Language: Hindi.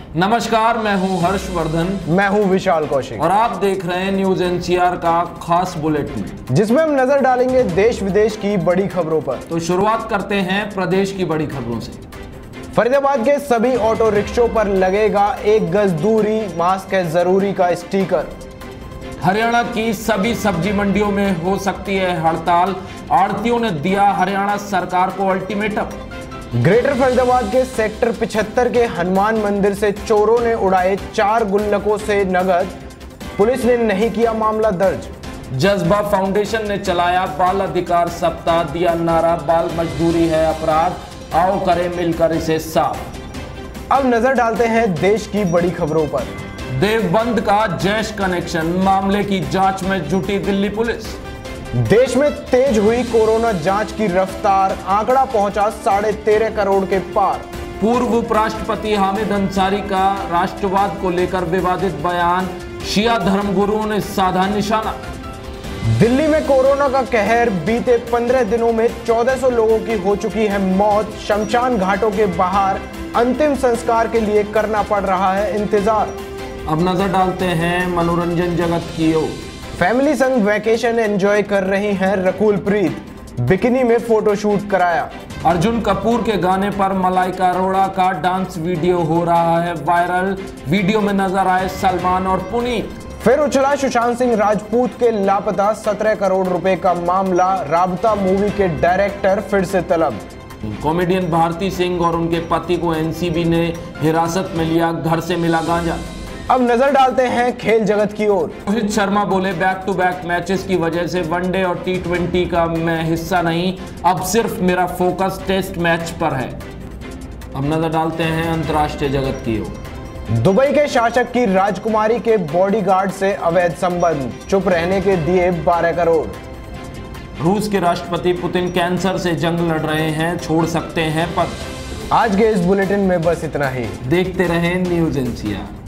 नमस्कार, मैं हूं हर्षवर्धन। मैं हूं विशाल कौशिक और आप देख रहे हैं न्यूज एनसीआर का खास बुलेटिन, जिसमें हम नजर डालेंगे देश विदेश की बड़ी खबरों पर। तो शुरुआत करते हैं प्रदेश की बड़ी खबरों से। फरीदाबाद के सभी ऑटो रिक्शों पर लगेगा 1 गज दूरी, मास्क है जरूरी का स्टिकर। हरियाणा की सभी सब्जी मंडियों में हो सकती है हड़ताल, आढ़तियों ने दिया हरियाणा सरकार को अल्टीमेटम। ग्रेटर फरीदाबाद के सेक्टर 75 के हनुमान मंदिर से चोरों ने उड़ाए 4 गुल्लकों से नगद, पुलिस ने नहीं किया मामला दर्ज। जज्बा फाउंडेशन ने चलाया बाल अधिकार सप्ताह, दिया नारा बाल मजदूरी है अपराध, आओ करें मिलकर इसे साफ। अब नजर डालते हैं देश की बड़ी खबरों पर। देवबंद का जैश कनेक्शन मामले की जांच में जुटी दिल्ली पुलिस। देश में तेज हुई कोरोना जांच की रफ्तार, आंकड़ा पहुंचा 13.5 करोड़ के पार। पूर्व उपराष्ट्रपति हामिद अंसारी का राष्ट्रवाद को लेकर विवादित बयान, शिया धर्मगुरुओं ने साधा निशाना। दिल्ली में कोरोना का कहर, बीते 15 दिनों में 1400 लोगों की हो चुकी है मौत। शमशान घाटों के बाहर अंतिम संस्कार के लिए करना पड़ रहा है इंतजार। अब नजर डालते हैं मनोरंजन जगत की ओर। फैमिली संग वैकेशन एंजॉय कर रही हैं रकुल प्रीत, बिकिनी में फोटोशूट कराया। अर्जुन कपूर के गाने पर मलाइका अरोड़ा का डांस वीडियो हो रहा है वायरल, वीडियो में नजर आए सलमान और पुनीत। फिर उछला सुशांत सिंह राजपूत के लापता 17 करोड़ रुपए का मामला, राबता मूवी के डायरेक्टर फिर से तलब। कॉमेडियन भारती सिंह और उनके पति को एनसीबी ने हिरासत में लिया, घर से मिला गांजा। अब नजर डालते हैं खेल जगत की ओर। रोहित शर्मा बोले बैक टू बैक मैचेस की वजह से वनडे और T20 का मैं हिस्सा नहीं, अब सिर्फ मेरा फोकस टेस्ट मैच पर है। अब नजर डालते हैं अंतर्राष्ट्रीय जगत की ओर। दुबई के शासक की राजकुमारी के बॉडीगार्ड से अवैध संबंध, चुप रहने के दिए 12 करोड़। रूस के राष्ट्रपति पुतिन कैंसर से जंग लड़ रहे हैं, छोड़ सकते हैं पद। आज के इस बुलेटिन में बस इतना ही। देखते रहें न्यूज एनसीआर।